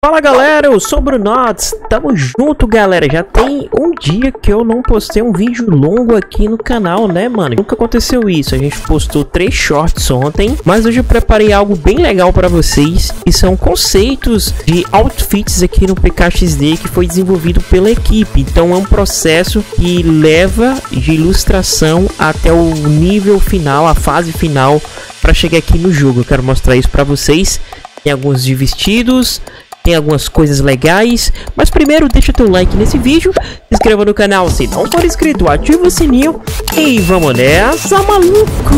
Fala galera, eu sou o Brunots, tamo junto galera. Já tem um dia que eu não postei um vídeo longo aqui no canal, né mano? Nunca aconteceu isso, a gente postou 3 shorts ontem. Mas hoje eu preparei algo bem legal pra vocês, e são conceitos de outfits aqui no PKXD que foi desenvolvido pela equipe. Então é um processo que leva de ilustração até o nível final, a fase final, pra chegar aqui no jogo. Eu quero mostrar isso pra vocês. Tem alguns de vestidos, tem algumas coisas legais, mas primeiro deixa teu like nesse vídeo, se inscreva no canal se não for inscrito, ativa o sininho e vamos nessa, maluco!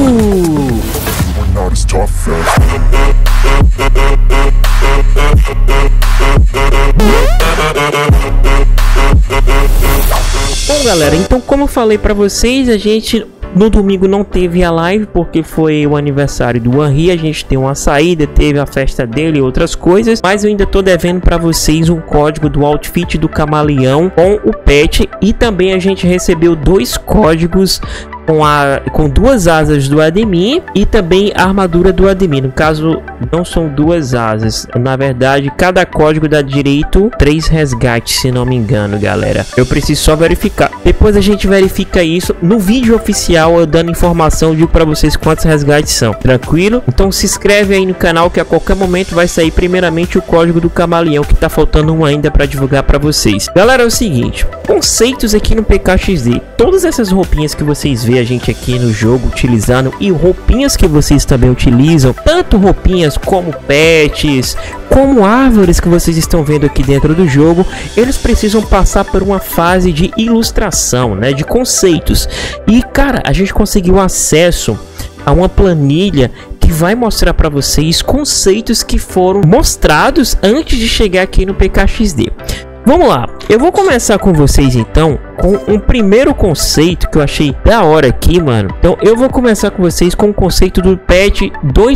Bom galera, então como eu falei pra vocês, a gente no domingo não teve a live porque foi o aniversário do Henry. A gente tem uma saída, teve a festa dele e outras coisas, mas eu ainda tô devendo para vocês um código do outfit do camaleão com o pet, e também a gente recebeu 2 códigos com 2 asas do Admin e também a armadura do Admin. No caso não são 2 asas, na verdade cada código dá direito 3 resgates, se não me engano galera. Eu preciso só verificar, depois a gente verifica isso no vídeo oficial, eu dando informação, eu digo para vocês quantos resgates são, tranquilo? Então se inscreve aí no canal que a qualquer momento vai sair primeiramente o código do camaleão, que tá faltando um ainda para divulgar para vocês. Galera, é o seguinte, conceitos aqui no PKXD, todas essas roupinhas que vocês veem a gente aqui no jogo utilizando, e roupinhas que vocês também utilizam, tanto roupinhas como pets, como árvores que vocês estão vendo aqui dentro do jogo, eles precisam passar por uma fase de ilustração, né, de conceitos. E cara, a gente conseguiu acesso a uma planilha que vai mostrar para vocês conceitos que foram mostrados antes de chegar aqui no PKXD. Vamos lá, eu vou começar com vocês então com um primeiro conceito que eu achei da hora aqui, mano. Então eu vou começar com vocês com o conceito do pet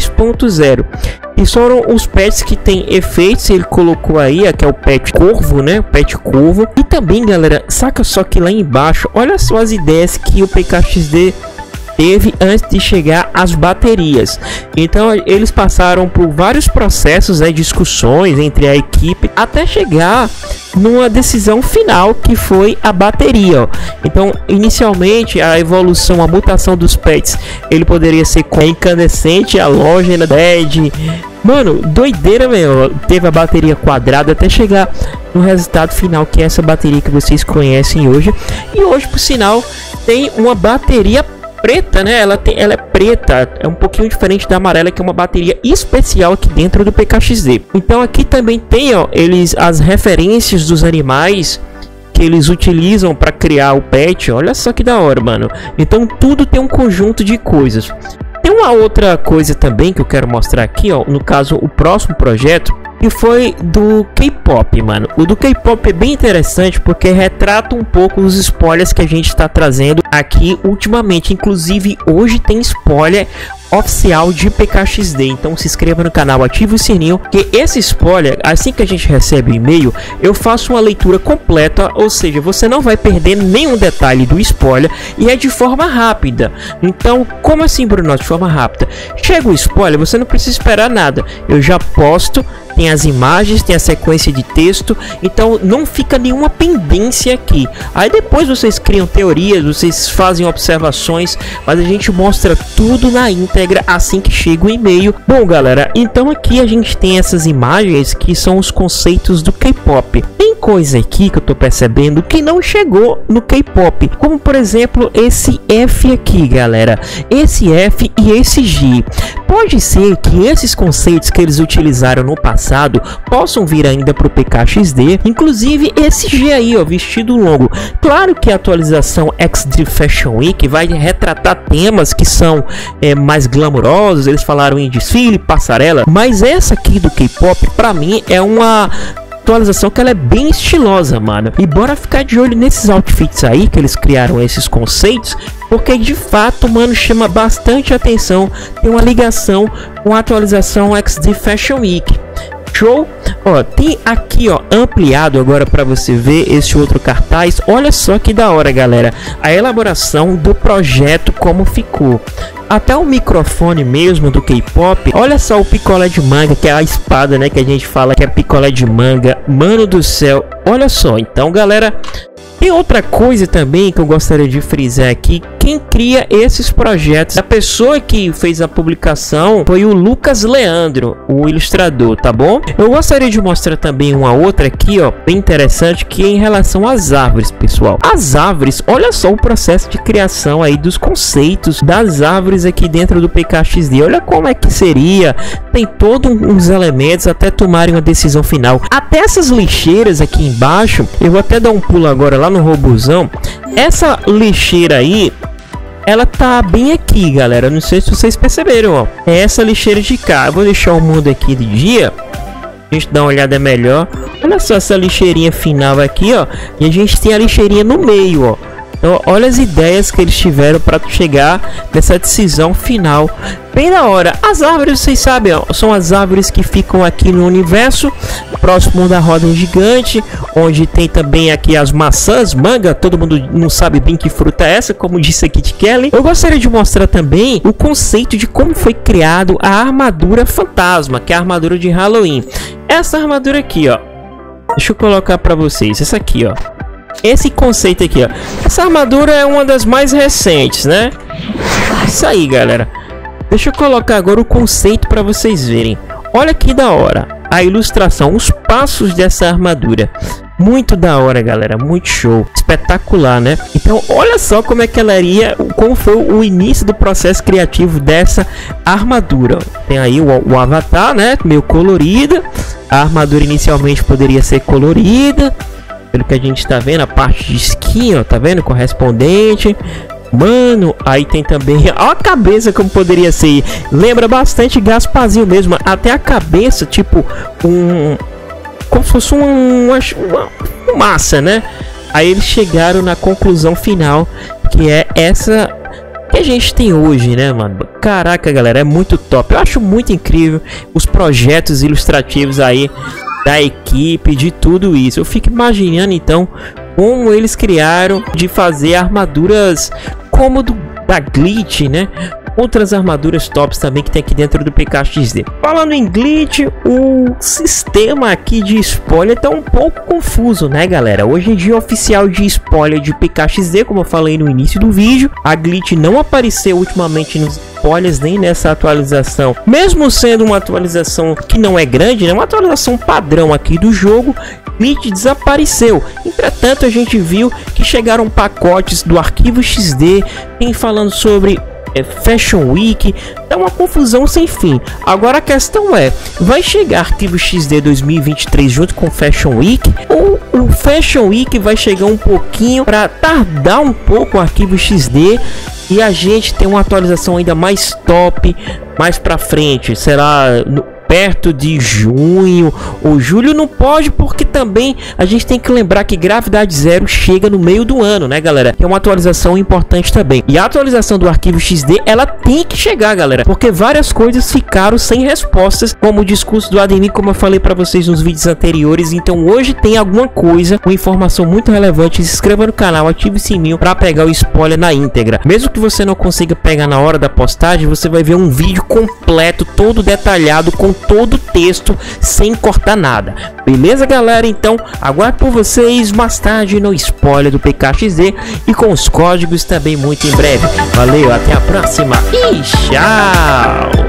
2.0. E foram os pets que tem efeitos, ele colocou aí, que é o pet corvo, né? O pet corvo. E também, galera, saca só que lá embaixo, olha só as ideias que o PKXD teve antes de chegar às baterias. Então eles passaram por vários processos, né, discussões entre a equipe até chegar numa decisão final, que foi a bateria, ó. Então inicialmente a evolução, a mutação dos pets, ele poderia ser com a incandescente, a halógena, LED. Mano, doideira, meu. Teve a bateria quadrada até chegar no resultado final, que é essa bateria que vocês conhecem hoje. E hoje, por sinal, tem uma bateria preta, né? Ela é preta, é um pouquinho diferente da amarela, que é uma bateria especial aqui dentro do PKXD. Então aqui também tem, ó, as referências dos animais que eles utilizam para criar o pet. Olha só que da hora, mano. Então tudo tem um conjunto de coisas. Tem uma outra coisa também que eu quero mostrar aqui, ó, no caso o próximo projeto, que foi do K-pop, mano. O do K-pop é bem interessante porque retrata um pouco os spoilers que a gente está trazendo aqui ultimamente. Inclusive hoje tem spoiler oficial de PKXD, então se inscreva no canal, ative o sininho, que esse spoiler, assim que a gente recebe o e-mail, eu faço uma leitura completa, ou seja, você não vai perder nenhum detalhe do spoiler, e é de forma rápida. Então, como assim, Bruno, de forma rápida? Chega o spoiler, você não precisa esperar nada, eu já posto, tem as imagens, tem a sequência de texto, então não fica nenhuma pendência aqui. Aí depois vocês criam teorias, vocês fazem observações, mas a gente mostra tudo na íntegra assim que chega o e-mail. Bom galera, então aqui a gente tem essas imagens que são os conceitos do K-pop. Tem coisa aqui que eu tô percebendo que não chegou no K-pop, como por exemplo esse F aqui, galera, esse F e esse G. Pode ser que esses conceitos que eles utilizaram no passado possam vir ainda para o PKXD, inclusive esse G aí, ó, vestido longo. Claro que a atualização XD Fashion Week vai retratar temas que são mais glamurosos, eles falaram em desfile, passarela, mas essa aqui do K-pop para mim é uma atualização que ela é bem estilosa, mano. E bora ficar de olho nesses outfits aí que eles criaram, esses conceitos, porque de fato, mano, chama bastante atenção. Tem uma ligação com a atualização XD Fashion Week. Show? Ó, tem aqui, ó, ampliado agora para você ver esse outro cartaz. Olha só que da hora, galera, a elaboração do projeto como ficou. Até o microfone mesmo do K-pop. Olha só o picolé de manga, que é a espada, né, que a gente fala que é picolé de manga. Mano do céu, olha só. Então, galera, tem outra coisa também que eu gostaria de frisar aqui. Quem cria esses projetos, a pessoa que fez a publicação foi o Lucas Leandro, o ilustrador, tá bom? Eu gostaria de mostrar também uma outra aqui, ó, bem interessante, que é em relação às árvores, pessoal. As árvores, olha só o processo de criação aí dos conceitos das árvores aqui dentro do PKXD. Olha como é que seria, tem todos uns elementos até tomarem uma decisão final. Até essas lixeiras aqui embaixo, eu vou até dar um pulo agora lá no robozão. Essa lixeira aí, ela tá bem aqui, galera. Não sei se vocês perceberam, ó. É essa lixeira de cá. Eu vou deixar o mundo aqui de dia. A gente dá uma olhada melhor. Olha só essa lixeirinha final aqui, ó. E a gente tem a lixeirinha no meio, ó. Então, olha as ideias que eles tiveram para chegar nessa decisão final. Bem da hora. As árvores, vocês sabem, ó, são as árvores que ficam aqui no universo, próximo da roda gigante, onde tem também aqui as maçãs, manga. Todo mundo não sabe bem que fruta é essa, como disse aqui de Kelly. Eu gostaria de mostrar também o conceito de como foi criado a armadura fantasma, que é a armadura de Halloween. Essa armadura aqui, ó. Deixa eu colocar para vocês. Essa aqui, ó. Esse conceito aqui, ó. Essa armadura é uma das mais recentes, né? Isso aí, galera. Deixa eu colocar agora o conceito para vocês verem. Olha que da hora a ilustração, os passos dessa armadura. Muito da hora, galera, muito show, espetacular, né? Então, olha só como é que ela iria, como foi o início do processo criativo dessa armadura. Tem aí o avatar, né? Meio colorida. A armadura inicialmente poderia ser colorida, pelo que a gente tá vendo, a parte de skin, ó, tá vendo? Correspondente. Mano, aí tem também ó, a cabeça como poderia ser. Lembra bastante Gasparzinho mesmo. Até a cabeça, tipo como se fosse uma massa, né? Aí eles chegaram na conclusão final, que é essa que a gente tem hoje, né, mano? Caraca, galera, é muito top. Eu acho muito incrível os projetos ilustrativos aí da equipe, de tudo isso. Eu fico imaginando então como eles criaram de fazer armaduras como da Glitch, né? Outras armaduras tops também que tem aqui dentro do PKXD. Falando em Glitch, o sistema aqui de spoiler tá um pouco confuso, né, galera? Hoje em dia, oficial de spoiler de PKXD, como eu falei no início do vídeo, a Glitch não apareceu ultimamente nos spoilers nem nessa atualização. Mesmo sendo uma atualização que não é grande, né? Uma atualização padrão aqui do jogo, Glitch desapareceu. Entretanto, a gente viu que chegaram pacotes do arquivo XD, tem falando sobre Fashion Week, é uma confusão sem fim. Agora a questão é, vai chegar arquivo XD 2023 junto com Fashion Week, ou o Fashion Week vai chegar um pouquinho para tardar um pouco o arquivo XD e a gente tem uma atualização ainda mais top mais para frente? Será perto de junho ou julho? Não pode, porque também a gente tem que lembrar que Gravidade Zero chega no meio do ano, né, galera? Que é uma atualização importante também. E a atualização do arquivo XD, ela tem que chegar, galera, porque várias coisas ficaram sem respostas, como o discurso do Ademir, como eu falei para vocês nos vídeos anteriores. Então hoje tem alguma coisa, uma informação muito relevante. Se inscreva no canal, ative o sininho para pegar o spoiler na íntegra. Mesmo que você não consiga pegar na hora da postagem, você vai ver um vídeo completo, todo detalhado, com todo o texto, sem cortar nada. Beleza, galera? Então aguardo por vocês mais tarde no spoiler do PKXD e com os códigos também muito em breve. Valeu, até a próxima e tchau!